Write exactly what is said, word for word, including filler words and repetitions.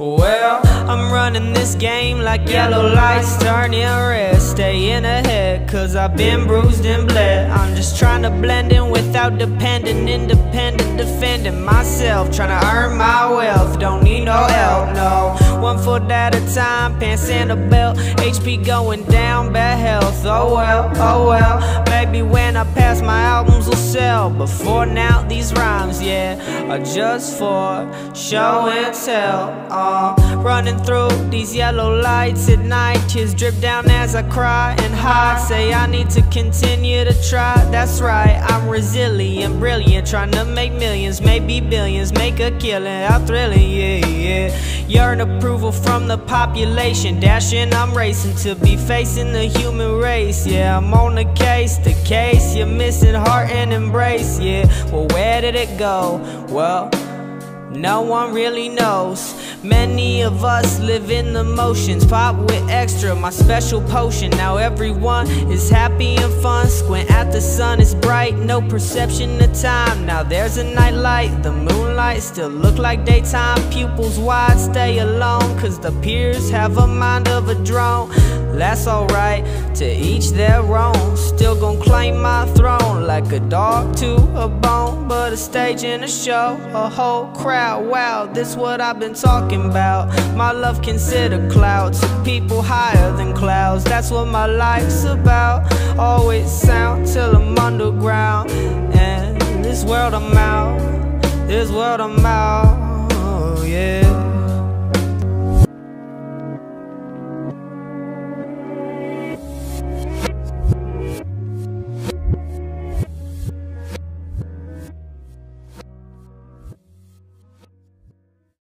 Well, I'm running this game like yellow lights turning red. Staying ahead cause I've been bruised and bled. I'm just trying to blend in without depending. Independent, defending myself, trying to earn my wealth. Don't need no help, no. One foot at a time, pants and a belt. H P going down, bad health. Oh well, oh well. Maybe when I pass my albums will sell. But for now these rhymes, yeah, are just for show and tell. uh, Running through these yellow lights at night. Tears drip down as I cry and hide. Say I need to continue to try. That's right, I'm resilient, brilliant, trying to make millions, maybe billions, make a killing, out thrilling, yeah, yeah. Yearn approval from the population, dashing, I'm racing to be facing the human race. Yeah, I'm on the case, the case, you're missing heart and embrace. Yeah, well, where did it go? Well, no one really knows. Many of us live in the motions. Pop with extra, my special potion. Now everyone is happy and fun. Squint at the sun, it's bright, no perception of time. Now there's a night light, the moonlight still look like daytime. Pupils wide, stay alone, cause the peers have a mind of a drone. That's alright, to each their own. Still gon' claim my throne like a dog to a bone. But a stage and a show, a whole crowd. Wow, this what I've been talking about. My love consider clouds to people higher than clouds. That's what my life's about. Always sound till I'm underground. And this world I'm out, this world I'm out, oh, yeah.